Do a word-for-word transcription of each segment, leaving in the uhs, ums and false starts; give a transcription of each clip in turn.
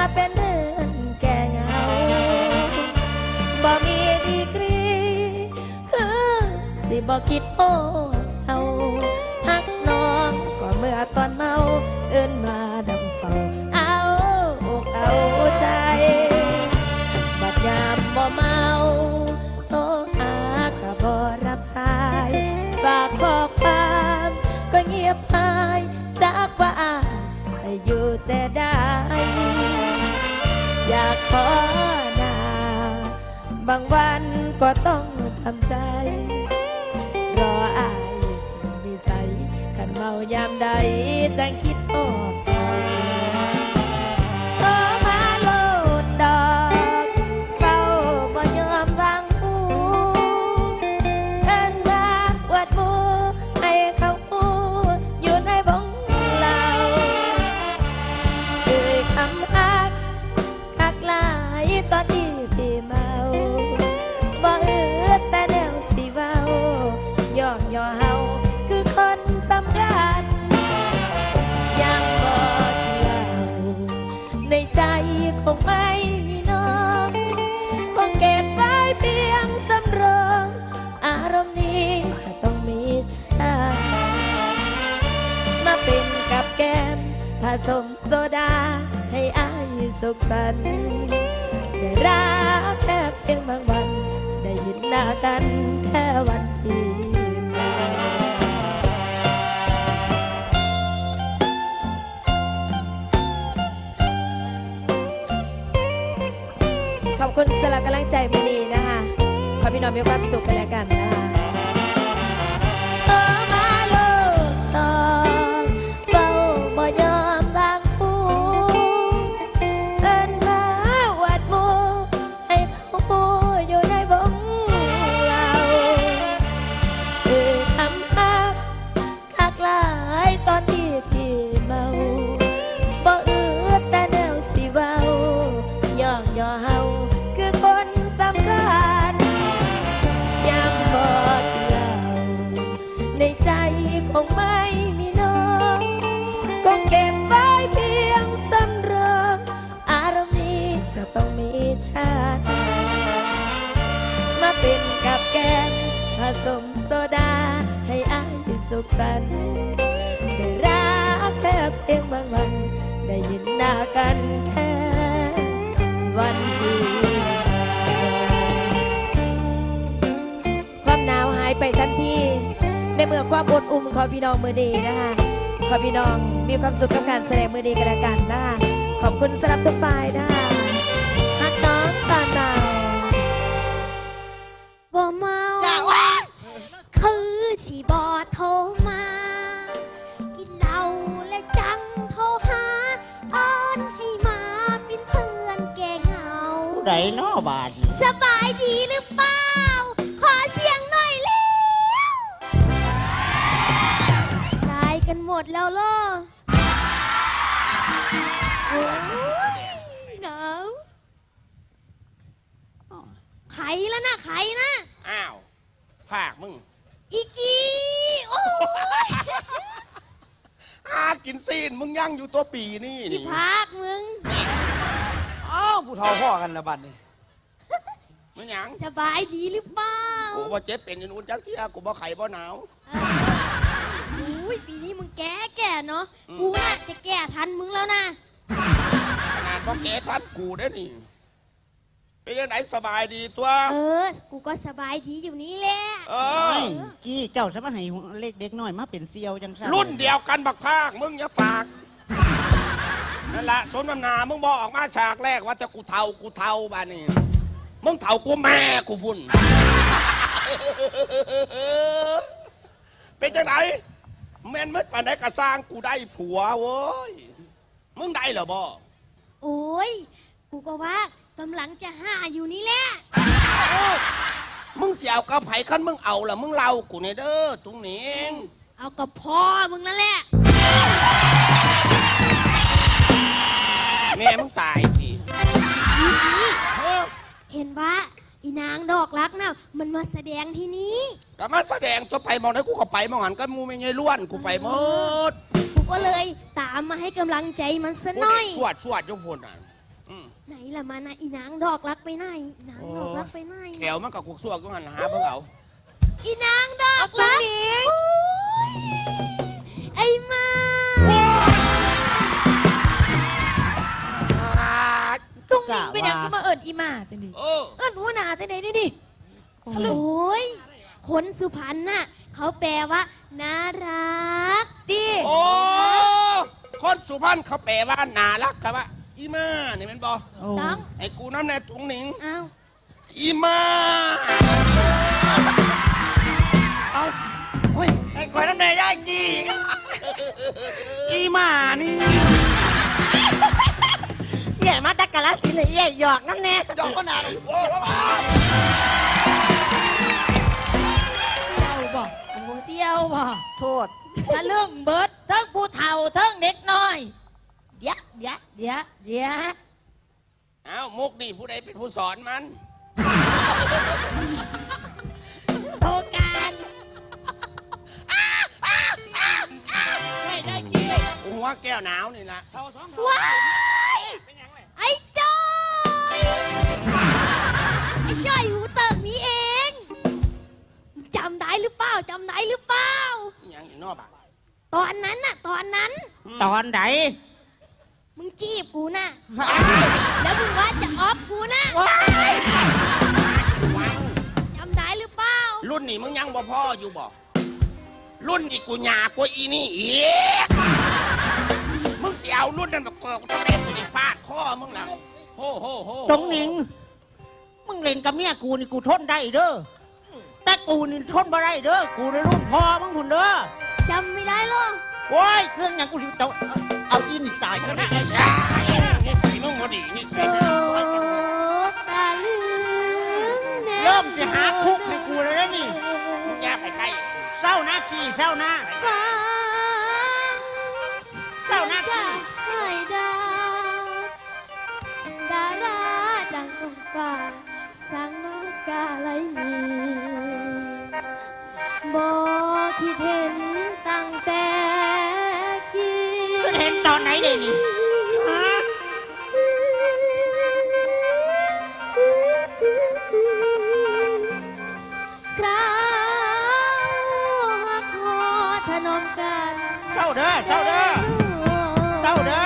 เป็นเรือนแก่เงาบ่มีดีกรีคือสิบ่คิดโอ้เอาฮักน้องก็เมื่อตอนเมาเอิ้นมาดำเฝ้าเอาอกเอาใจบัดยามบ่เมาโทรหาก็บ่รับสายฝากข้อความก็เงียบหายจากว่าอายไปอยู่จะได้อยากขอหน้าบางวันก็ต้องทำใจรออายนิสัยขันเมายามใดจังคิดออกโทรมาโลดดอกเฝ้าบ่ยอมวางหูเอิ้นว่าอวดหมู่ให้เขาหูอยู่ในวงเราเอ่ยคำฮักคักหลายตอนที่พี่เมาบ่อืดแต่แนวสิเว้าย่องย่อเฮาคือคนสำคัญยังบ่เล่าในใจคงไม่มีน้องคงเก็บไว้เพียงสำรองอารมณ์นี้จะต้องมีฉันมาเป็นกับแก้มผสมโซดาให้อายสุขสันต์ได้รักแค่เพียงบางวันได้เห็นหน้ากันแค่วันที่ขอบคุณสำหรับกำลังใจมื้อนี้นะคะขอพี่น้องมีความสุขไปแล้วกันนะคะเออมาโลดต่อเฝ้าบ่ยอมวางหูเอิ้นมาอวดหมู่ให้เขาหูอยู่ในวงเราเอ่ยคำฮักคักหลายตอนที่พี่เมาบ่อืดแต่แนวสิเว้าย่องย่อเฮาคือคนสำคัญยังบอกเล่าในใจคงไม่มีน้องคงเก็บไว้เพียงสำรองอารมณ์นี้จะต้องมีฉันมาเป็นกับแก้มผสมโซดาให้อายสุขสันต์ได้รักแค่เพียงบางวันได้เห็นหน้ากันแค่วันที่ความหนาวหายไปทันทีในเมื่อความอดอุ่มของพี่น้องมือดีนะคะขอพี่น้องมีความสุขกับการแสดงมือดีกันแล้วกันนะคะขอบคุณสำหรับทุกฝ่ายนะคะฮักน้องตอนเมาบ่เมาคือสิบอโทรมากินเหล้าและจังโทรหาเอิ้นให้มาเป็นเพื่อนแก่เหงาไหนเนาะบาดสบายดีหรือเปล่าขอเสียงหน่อยเร็วตายกันหมดแล้วล่ะโอ้ยหนาวไข่แล้วนะไข่นะอ้าวภาคมึงอีกี้โอ้ยหากินซีนมึงยังอยู่ตัวปีนี่นี่ภาคมึงอ้าวผู้เฒ่าพ่อกันละบัดนี่มึงยังสบายดีหรือเปล่ากูบ่เจ็บเป็นอุ่นจักเที่ยกูบ่ไข่บ่หนาวอุ้ยปีนี้มึงแก่แก่เนาะกูน่าจะแก่ทันมึงแล้วนะขนาดบ่แก่ทันกูได้นี่เป็นยังไงสบายดีตัวเออกูก็สบายดีอยู่นี่แหละเออกี้เจ้าสมัยให้เล็กเด็กน้อยมาเป็นเซียวจังซั่นรุ่นเดียวกันบักภาคมึงอย่าปากนั่นแหละสนทนามึงบอกออกมาฉากแรกว่าจะกูเท่ากูเท่าบ้านนี่มึงเท่ากูแม่กูพุ่นเป็นจังไหนแม่นมึดปานไหนกระสร้างกูได้ผัวเว้ยมึงได้เหรอบ่โอ้ยกูก็ว่ากำลังจะหาอยู่นี่แหละมึงเสียวกับไผ่ขั้นมึงเอาล่ะมึงเล่ากูเนี่ยเด้อตุ้งเหนียงเอากับพ่อมึงนั่นแหละแม่มึงตายทีเห็นว่าอีนางดอกรักน่ะมันมาแสดงที่นี้ก็มาแสดงตัวไปมองได้กูก็ไปมองหันก็มูไม่ไงล้วนกูไปหมดกูก็เลยตามมาให้กำลังใจมันซะหน่อยสวดสวดยกพลอ่ะอืมไหนล่ะมานะอีนางดอกรักไปไหนอีนางดอกรักไปไหนแขวมันกับกุกซัวก็หันหาเพิ่งเอาอีนางดอกรักไอ้มาตุ้งนิ่งไปยังก็มาเอิญอีมาจังดิเออเอิญหัวหน้าจังไหนนี่ดิโอ้ยคนสุพรรณน่ะเขาแปลว่าน่ารักดิโอ้คนสุพรรณเขาแปลว่าน่ารักครับว่าอีมานี่แมันบอกต้องไอ้กูน้ำแน่ถุงหนิงอ้าวอีมาเอาเฮ้ยไอ้ควายน้ำแน่ย่าจีอีมานี่ใหญ่มาตะกะละสิเลยใหญ่หยอกนั่นแน่ดอกก็หนาโอ้โหเซียวบ่โอ้เซียวบ่โทษถ้าเรื่องเบิดทั้งผู้เฒ่าทั้งเด็กน้อยเดี๋ยวเดี๋ยวเดี๋ยวเดี๋ยวเอ้ามุกนี่ผู้ใดเป็นผู้สอนมันโทรการไม่ได้กินหัวแก้วหนาวนี่ละเท่าสองว้ายไอ้จอยไอ้จอยหูเติกนี้เองจำได้หรือเปล่าจำได้หรือเปล่าอย่างอีกนอกบ้านตอนนั้นน่ะ ตอนนั้นตอนไหนมึงจีบกูน่ะ แล้วมึงว่าจะออฟกูนะจำได้หรือเปล่ารุ่นนี่มึงยังบ่พ่ออยู่บ่รุ่นนี่กูหยาบกว่าอีนี่อีกมึงเสียวรุ่นนั้นแบบเกิดกูต้องเล่นกูจะฟาดข้อมึงหลังโฮ่โฮ่โฮ่ตรงหนิงมึงเล่นกับเมียกูนี่กูทนได้เด้อแต่กูนี่ทนบ่ได้เด้อกูในรุ่นพ่อมึงหุ่นเด้อจำไม่ได้หรอโว้ยเรื่องอย่างกูสิเอาเอาอินตายกันนะนี่ใช่นี่ใส่มึงพอดีนี่ใส่โตไม่ได้ตาลืมแน่เริ่มสิหาคุกให้กูเลยนะนี่มึงแยกไปใกล้เศร้าหน้าขี้เศร้าหน้าฟังเศร้าหน้าขี้ไม่ได้ดาราดังองฟ้าสร้างโลกาไหลมีบอกที่เห็นตั้งแต่กี้คุณเห็นตอนไหนเดี๋ยวนี้ฮะคราวหักหอถนอมกันเศร้าเด้อเศร้าเด้อ เศร้าเด้อ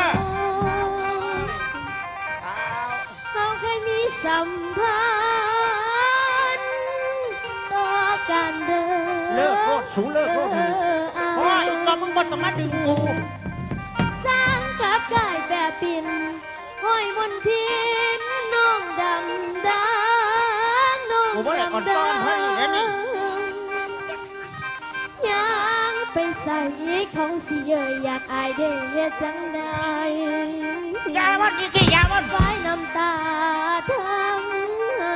เขาเคยมีสัมพันธ์ต่อกันเด้อเลิกโคตรสูงเลิกโคตรเลยเพราะว่าอีกตอนมึงบนต้องมาดึงกูสร้างกับกายแบบปินห้อยมนทินน้องดำดางน้องกูบ่ได้อ่อนดำซ้อนเฮ้ยเดี๋ยวนี้ยังไปใส่เขาสิเยยอยากอายเด้เฮ็ดจังใดยาวันนี้ที่ยาวันไฟน้ำตาทำให้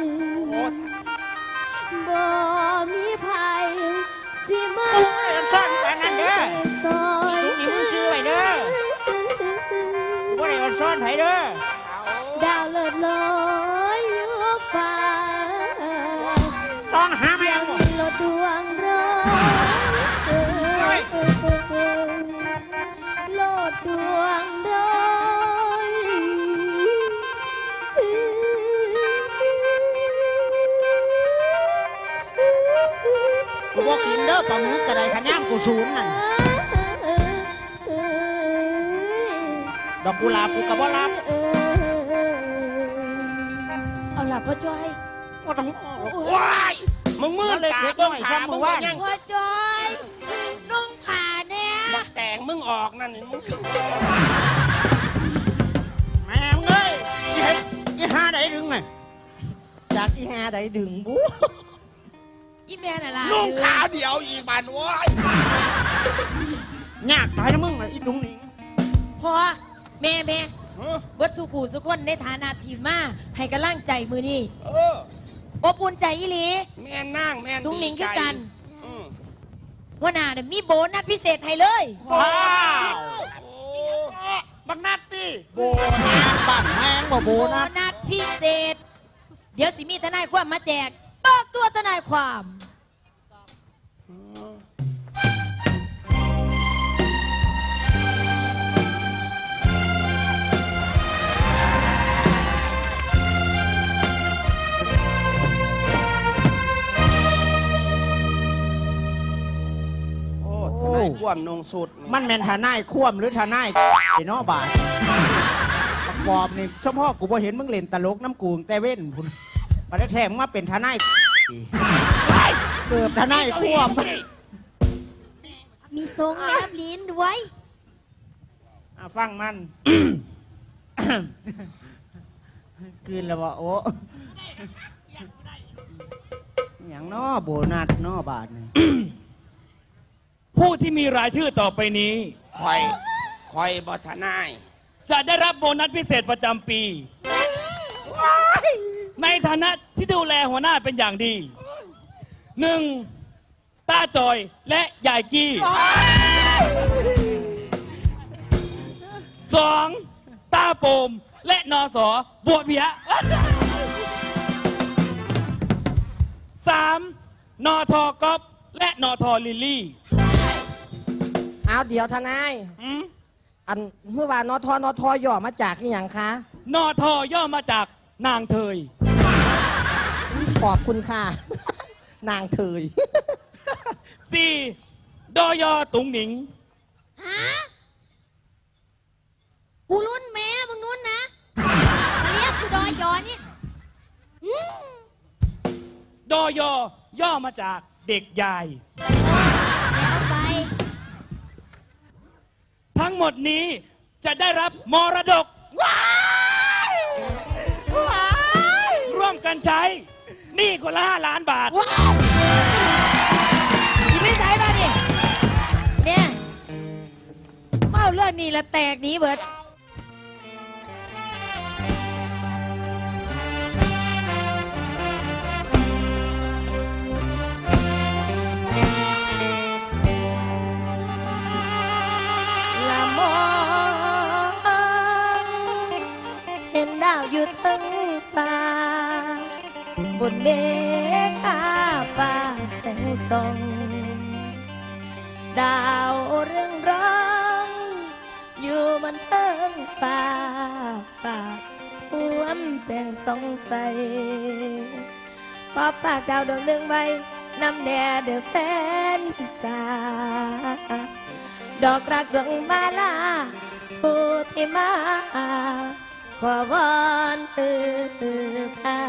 บ่มีภัยสิมากูไม่ได้อ่อนซ้อนแบบนั้นเด้อซอยลูกนี่มึงชื่อไว้เด้อกูบ่ได้อ่อนซ้อนไผเด้อดาวเลิศลอยอยู่ฟ้าต้องหาไม่ยัเอางหมดมีรถดวงร้อยโลดดวงร้อยกูบอกกินเด้อปลาหมึกกระไดขะย่ามกูศูนย์นั่นดอกกุหลาบกูกระบ่รับเอาล่ะพ่อจ้อยก็ต้องว้ายมึงมืดเล็กตาเล็กมึน้งอยขาซ้ำมึเมื่งอวานยังพ่อจ้อยนุ่งผ้าเนี่ยบักแต่งมึงออกนั่นนี่มึงแม่มึงเอ้ยอีเห็ดอีหาใดดึงไงจากอีหาใดดึงบูอีแม่น่ะล่ะนุ่งขาเดียวอีกบานโว้ยยากตายนะมึงน่ะอีตุงหนิงพ่อแม่แม่เออเบิดสุกูสุคนในฐานะทีมมาให้กำลังใจมือนี่เอออบอุ่นใจอีหลีแม่นั่งแม่ทุกหนิงคือกันอืมหัวหน้าเนี่ยมีโบนัสพิเศษให้เลยว้าวโอ้บักนัดตีโบนัสบัตรแห้งบ่โบนัสนัสพิเศษ เดี๋ยวสิมีทนายความมาแจกต้องตัวทนายความเมนงสุดมันแม่นทนายคว่ำหรือทนายไอ้น้อบาทประกอบนี่เฉพาะกูบ่เห็นมึงเล่นตลกน้ำกูแต่เว้นพุ่นมาได้แทงมาเป็นทนายเกิดทนายคว่ำมีทรงแลบลิ้นด้วยอ่ะฟังมัน คืนแล้วว่าโอ้อย่างน้อโบนัสน้อบาทนี่ผู้ที่มีรายชื่อต่อไปนี้คอยคอยบอทนายจะได้รับโบนัสพิเศษประจำปี ในฐานะที่ดูแลหัวหน้าเป็นอย่างดีหนึ่งตาจอยและยายกี้สองตาโปมและนอสอบวเพียสามนอทอกอบและนอทอลิลลี่เอาเดี๋ยวทนายอืมอันเมื่อวานนทนทย่อมาจากนี่อย่างคะนอทอย่อมาจากนางเทยขอบคุณค่ะ นางเทยสี่ดอยอตุงหนิงฮะกูรุ่นแม่มึงนู้นนะมาเรียกกูดอยอนี่อืมดอยอย่อมาจากเด็กยายแล้วไปทั้งหมดนี้จะได้รับมรดกร่วมกันใช้หนี่คนละห้าล้านบาทที่ไม่ใช่ป่ะดิเนี่ยเมาเรื่องนี้ละแตกหนี้เบิดละมองเห็นดาวอยู่ทั้งฟ้าบนเมฆาฟ้าแสงส่องดาวเรื่องร้องอยู่บนเทิงฟ้าฟ้าท่วมแจ้งสองใสขอฝากดาวดวงหนึ่งไว้นำแด่เดือแฟนจ้าดอกรักดวงมาลาผู้ที่มาขอวอนเตือนทาง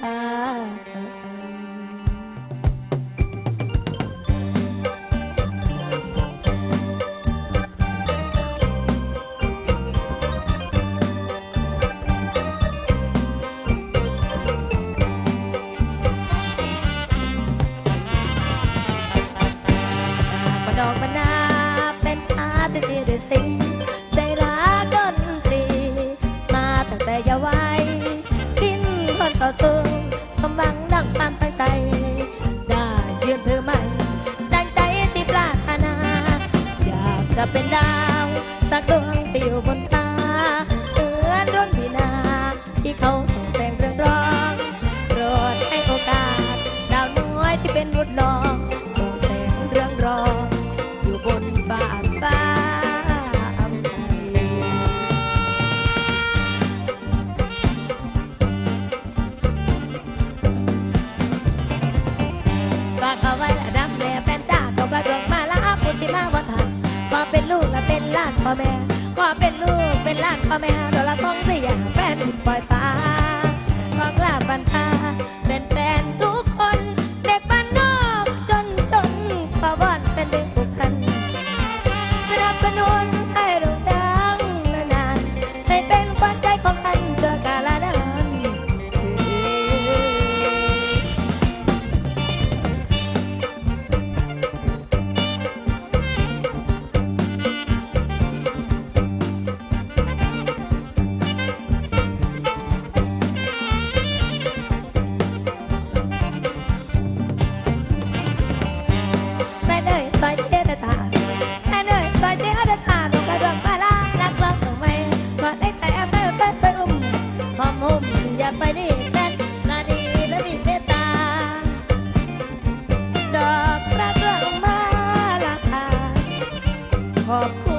ดอกมะนาเป็นชาที่ที่ด้วยสิ่งใจรักดนตรีมาตั้งแต่เยาว์วัยดิ้นรนต่อสู้สมหวังดังความตั้งใจได้ยืนถือมันดังใจที่ปรารถนาอยากจะเป็นดาวสักดวงที่อยู่บนฟ้าเหมือนดวงพินาที่เขาส่งแสงเรื่องร้องโปรดให้โอกาสดาวน้อยที่เป็นบุตรน้องส่งแสงเรื่องร้องบนฟ้าฟ้าอำไทยฝากเอาไว้ละดับแม่แฟนจ้าตกกระดวงมาลาพุทธิมาวันทันขอเป็นลูกและเป็นหลานพ่อแม่ขอเป็นลูกเป็นหลานพ่อแม่โดนละคงเสียแฟนที่ปล่อยฟ้าของลาบันทาเป็นแฟนทุกคนเด็กบ้านนอกจนจนขอวอนเป็นเด็กทุกท่านสนับสนุนให้โด่งดังนานๆให้เป็นขวัญใจของท่านเจอกาลนานแม่เนยซอยเทศตาแม่เนยซอยเทศตาลงกระดวงมาลานักร้องต้องไม่เพราะได้ใจแอบแม่แฟนสวยอุ้มหอมหุ่มอย่าไปดิแฟนนาดีและมีเมตตาดอกรักดวงมาลาขอบคุณ